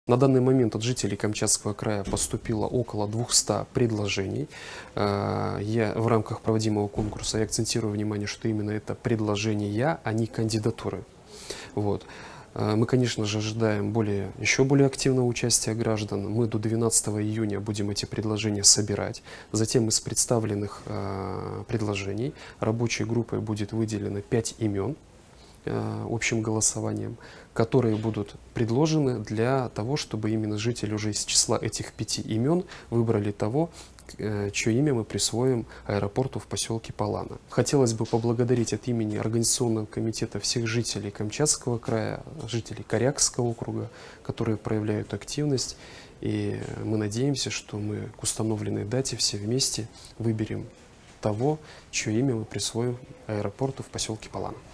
На данный момент от жителей Камчатского края поступило около 200 предложений. Я в рамках проводимого конкурса я акцентирую внимание, что именно это предложения, а не кандидатуры. Вот. Мы, конечно же, ожидаем еще более активного участия граждан. Мы до 12 июня будем эти предложения собирать. Затем из представленных предложений рабочей группой будет выделено 5 имен общим голосованием, которые будут предложены для того, чтобы именно жители уже из числа этих 5 имен выбрали того, чье имя мы присвоим аэропорту в поселке Палана. Хотелось бы поблагодарить от имени Организационного комитета всех жителей Камчатского края, жителей Корякского округа, которые проявляют активность. И мы надеемся, что мы к установленной дате все вместе выберем того, чье имя мы присвоим аэропорту в поселке Палана.